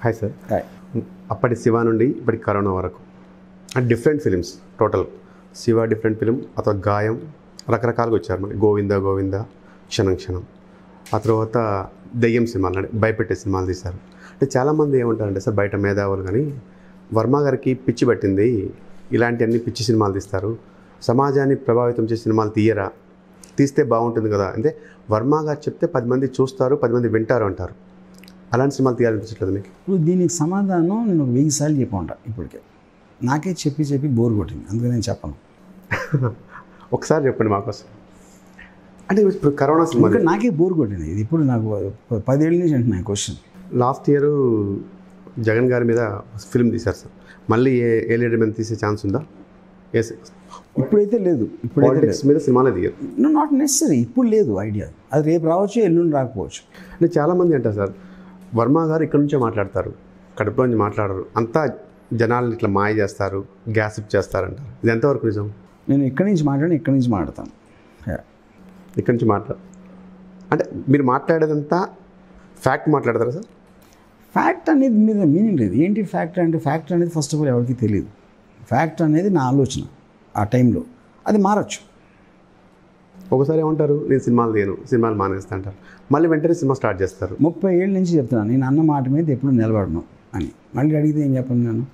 Hi sir. Hi. అప్పటి శివ నుండి ఇప్పటి కరోనా వరకు and different films total Shiva different film, అతను గాయం రకరకాలుగా వచ్చారు. మరి గోవింద గోవింద, క్షణం క్షణం, ఆ తర్వాత దెయ్యం సినిమాలు అంటే భయపెట్టే సినిమాలు తీశారు. అంటే చాలామంది ఏమంటారంటే సార్ బయట మేధావులు కానీ వర్మ గారికి పిచ్చి పట్టింది, ఇలాంటి అన్ని పిచ్చి సినిమాలు తీస్తారు, సమాజాన్ని ప్రభావితం చేసే సినిమాలు తీయరా, తీస్తే బాగుంటుంది కదా. అంటే వర్మ గారు చెప్తే 10 మంది చూస్తారు, 10 మంది వింటారు అంటారు. అలాంటి సినిమాలు తీయాలనిపించట్లేదు మీకు? ఇప్పుడు దీనికి సమాధానం నేను 1000 సార్లు చెప్పి ఉంటా. ఇప్పటికే నాకే చెప్పి బోర్ కొట్టింది, అందుకే నేను చెప్పను. ఒకసారి చెప్పండి మాకోసం. అంటే ఇప్పుడు కరోనా సినిమా ఇంకా నాకే బోర్ కొట్టింది ఇది. ఇప్పుడు నాకు 10 ఏళ్ళ నుంచి అంటున్నాయి క్వశ్చన్. లాస్ట్ ఇయర్ జగన్ గారి మీద ఫిల్మ్ తీశారు సార్, మళ్ళీ ఏ లీడర్ మీద తీసే ఛాన్స్ ఉందా? ఇప్పుడైతే లేదు. పాలిటిక్స్ మీద సినిమాలే తీయరు. నాట్ నెసరీ, ఇప్పుడు లేదు ఐడియా. అది రేపు రావచ్చు, ఎల్లుండి రాకపోవచ్చు. అంటే చాలామంది అంటారు సార్ వర్మ గారు ఇక్కడ నుంచే మాట్లాడతారు, కడుపులో నుంచి మాట్లాడరు, అంతా జనాలు ఇట్లా మాయ చేస్తారు, గ్యాసిప్ చేస్తారంటారు. ఇది ఎంతవరకు నిజం? నేను ఇక్కడి నుంచి మాట్లాడతాను. ఇక్కడి నుంచి అంటే మీరు మాట్లాడేదంతా ఫ్యాక్ట్ మాట్లాడతారా సార్? ఫ్యాక్ట్ అనేది మీద మీనింగ్ లేదు. ఏంటి ఫ్యాక్ట్ అంటే? ఫ్యాక్ట్ అనేది ఫస్ట్ ఆఫ్ ఆల్ ఎవరికి తెలియదు. ఫ్యాక్ట్ అనేది నా ఆలోచన ఆ టైంలో, అది మారచ్చు. ఒకసారి ఏమంటారు, నేను సినిమాలు మానేస్తా అంటారు, మళ్ళీ వెంటనే సినిమా స్టార్ట్ చేస్తారు. 30 ఏళ్ళ నుంచి చెప్తున్నాను నేను అన్న మాట మీద ఎప్పుడు నిలబడను అని. మళ్ళీ అడిగితే ఏం చెప్పను నేను?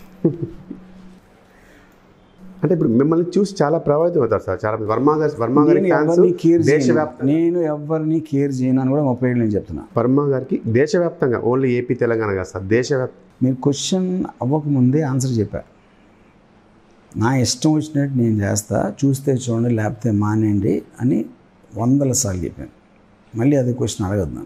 అంటే ఇప్పుడు మిమ్మల్ని చూసి చాలా ప్రభావితం అవుతారు సార్ చాలా వర్మ గారి నేను ఎవరిని కేర్ చేయను అని కూడా 30 ఏళ్ళ నుంచి చెప్తున్నా. వర్మ గారికి దేశవ్యాప్తంగా, ఓన్లీ ఏపీ తెలంగాణ కాదు సార్, మీరు క్వశ్చన్ అవ్వకముందే ఆన్సర్ చెప్పారు. నా ఇష్టం వచ్చినట్టు నేను చేస్తా, చూస్తే చూడండి లేకపోతే మానేయండి అని 100 సార్లు చెప్పాను. మళ్ళీ అదే క్వశ్చన్ అడగద్దు.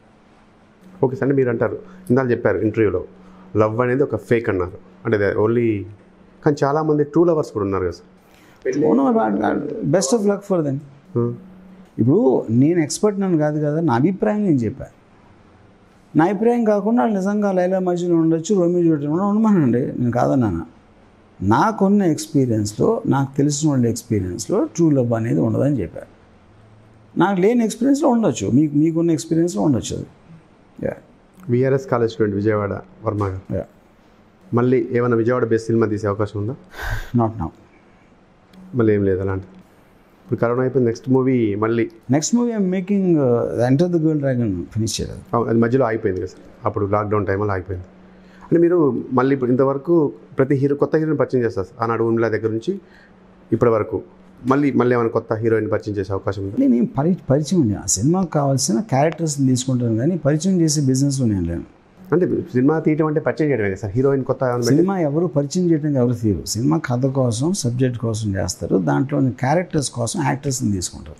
Okay sir. మీరు అంటారు, ఇందాక చెప్పారు ఇంటర్వ్యూలో, లవ్ అనేది ఒక ఫేక్ అన్నారు. అంటే ఓన్లీ, కానీ చాలామంది ట్రూ లవర్స్ కూడా ఉన్నారు కదా sir. Best of luck for them. ఇప్పుడు నేను ఎక్స్పర్ట్ నన్ను కాదు కదా, నా అభిప్రాయం నేను చెప్పాను. నా అభిప్రాయం కాకుండా వాళ్ళు నిజంగా లైలా మధ్యలో ఉండొచ్చు, రోమియో జూలియట్ ఉండమనండి, నేను కాదన్నాను. నాకున్న ఎక్స్పీరియన్స్లో, నాకు తెలిసిన వాళ్ళ ఎక్స్పీరియన్స్లో ట్రూ లవ్ అనేది ఉండదని చెప్పారు. నాకు లేని ఎక్స్పీరియన్స్లో ఉండొచ్చు, మీకున్న ఎక్స్పీరియన్స్లో ఉండొచ్చు. అది VRS college student Vijayawada Varma garu. మళ్ళీ ఏమైనా విజయవాడ బేస్ సినిమా తీసే అవకాశం ఉందా? Not now. మళ్ళీ ఏం లేదు అలాంటి. ఇప్పుడు కరోనా అయిపోయింది, next movie I'm making enter the girl dragon finish చేయాలి. అది మధ్యలో ఆగిపోయింది కదా సార్, అప్పుడు లాక్డౌన్ టైంలో ఆగిపోయింది. అంటే మీరు మళ్ళీ ఇప్పుడు ఇంతవరకు ప్రతి కొత్త హీరోని పరిచయం చేస్తారు ఆనాడు ఊర్మిళ దగ్గర నుంచి ఇప్పటి వరకు, మళ్ళీ ఏమైనా కొత్త హీరోయిన్ పరిచయం చేసే అవకాశం ఉంది? నేను పరిచయం ఉంది, ఆ సినిమాకి కావాల్సిన క్యారెక్టర్స్ని తీసుకుంటాను, కానీ పరిచయం చేసే బిజినెస్లో నేను లేను. అంటే సినిమా తీయటం అంటే పరిచయం చేయడమే కదా సార్, హీరోయిన్ కొత్త సినిమా ఎవరు పరిచయం చేయడానికి ఎవరు తీరు. సినిమా కథ కోసం, సబ్జెక్ట్ కోసం చేస్తారు, దాంట్లోని క్యారెక్టర్స్ కోసం యాక్టర్స్ని తీసుకుంటారు.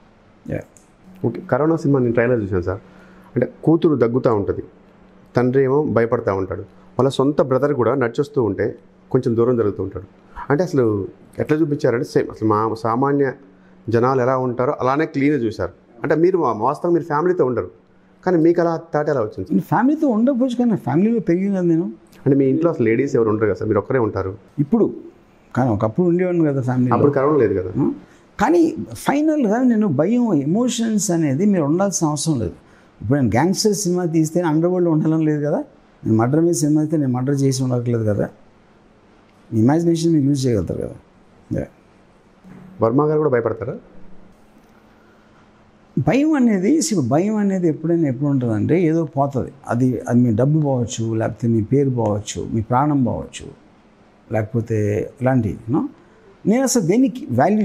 ఓకే. కరోనా సినిమా నేను ట్రైలర్ చూశాను సార్. అంటే కూతురు దగ్గుతూ ఉంటుంది, తండ్రి ఏమో భయపడతా ఉంటాడు, వాళ్ళ సొంత బ్రదర్ కూడా నడిచొస్తూ ఉంటే కొంచెం దూరం జరుగుతూ ఉంటాడు. అంటే అసలు ఎట్లా చూపించారంటే సేమ్ అసలు మా సామాన్య జనాలు ఎలా ఉంటారో అలానే క్లీన్గా చూశారు. అంటే మీరు వాస్తవం మీరు ఫ్యామిలీతో ఉండరు, కానీ మీకు అలా థాట్ ఎలా వచ్చింది? ఫ్యామిలీతో ఉండకపోవచ్చు, కానీ ఫ్యామిలీలో పెరిగింది కదా నేను. అంటే మీ ఇంట్లో అసలు లేడీస్ ఎవరు ఉండరు కదా సార్, మీరు ఒక్కరే ఉంటారు ఇప్పుడు, కానీ ఒకప్పుడు ఉండేవాడిని కదా ఫ్యామిలీ. అప్పుడు కరోనా లేదు కదా. కానీ ఫైనల్గా నేను భయం, ఎమోషన్స్ అనేది మీరు ఉండాల్సిన అవసరం లేదు. ఇప్పుడు నేను గ్యాంగ్స్టర్ సినిమా తీస్తే అండర్ వరల్డ్ ఉండాలని లేదు కదా, నేను మర్డర్ మీద సినిమా అయితే నేను మర్డర్ చేసి ఉండట్లేదు కదా, ఇమాజినేషన్ మీరు యూజ్ చేయగలుగుతారు కదా. వర్మ గారు కూడా భయపడతారా? భయం అనేది ఎప్పుడు ఉంటుందంటే ఏదో పోతుంది. అది మీ డబ్బు పోవచ్చు, లేకపోతే మీ పేరు పోవచ్చు, మీ ప్రాణం పోవచ్చు, లేకపోతే ఇలాంటివి. నేను అసలు దేనికి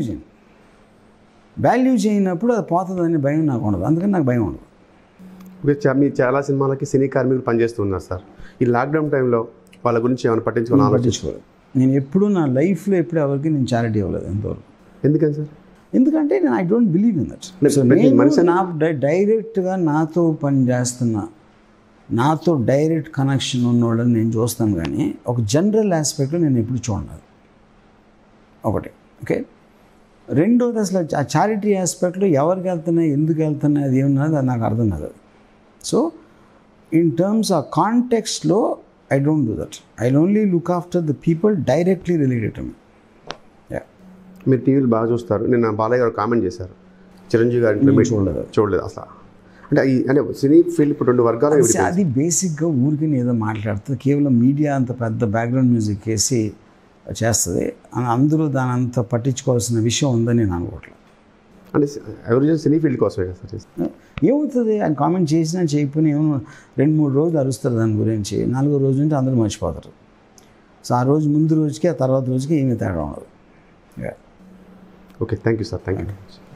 వాల్యూ చేయనప్పుడు అది పోతుందని భయం నాకు ఉండదు, అందుకని నాకు భయం ఉండదు. మీరు చాలా సినిమాలకి సినీ కార్మికులు పనిచేస్తున్నారు సార్. ఈ లాక్డౌన్ టైంలో వాళ్ళ గురించి ఏమైనా పట్టించుకోవాలి? నేను ఎప్పుడు నా లైఫ్లో ఎవరికి నేను చారిటీ ఇవ్వలేదు ఎంతవరకు. ఎందుకని సార్? ఎందుకంటే నేను I don't believe in that. నా డైరెక్ట్గా నాతో పనిచేస్తున్న, నాతో డైరెక్ట్ కనెక్షన్ ఉన్నోళ్ళని నేను చూస్తాను, కానీ ఒక జనరల్ ఆస్పెక్ట్లో నేను ఎప్పుడు చూడను. ఒకటి. ఓకే. రెండోది అసలు ఆ చారిటీ ఆస్పెక్ట్లో ఎవరికి వెళ్తున్నాయి, ఎందుకు వెళ్తున్నాయి, అది ఏమన్నది అది నాకు అర్థం కాదు. సో ఇన్ టర్మ్స్ ఆఫ్ కాంటెక్స్ట్లో I don't do that. I only look after the people directly related to me. మీరు టీవీలు బాగా చూస్తారు. నిన్న బాలయ్య గారు కామెంట్ చేశారు, చిరంజీవి గారి చూడలేదు అసలు. అంటే సినీ ఫీల్డ్ ఇప్పుడు 2 వర్గాలు అది బేసిక్గా ఊరికి ఏదో మాట్లాడుతుంది, కేవలం మీడియా అంత పెద్ద బ్యాక్గ్రౌండ్ మ్యూజిక్ వేసి చేస్తుంది, అందరూ దాని అంత పట్టించుకోవాల్సిన విషయం ఉందని నేను అనుకోవట్లేదు. అంటే ఎవరు సినీ ఫీల్డ్ కోసమే కదా సార్. ఏమవుతుంది ఆయన కామెంట్ చేసినా చేయకపోయినా ఏమో 2-3 రోజులు అరుస్తారు దాని గురించి, 4వ రోజు నుంచి అందరూ మర్చిపోతారు. సో ఆ రోజు ముందు రోజుకి ఆ తర్వాత రోజుకి ఏమీ తేడా ఉండదు. Okay, thank you sir, thank you.